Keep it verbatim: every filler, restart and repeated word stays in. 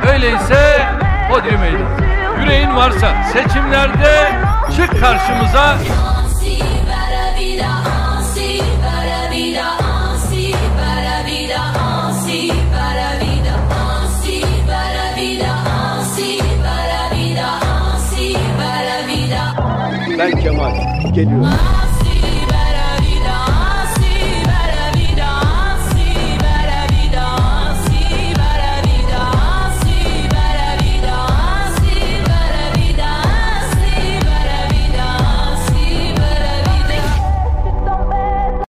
Öyleyse hodri meydan. Yüreğin varsa seçimlerde çık karşımıza. Ben Kemal, geliyorum.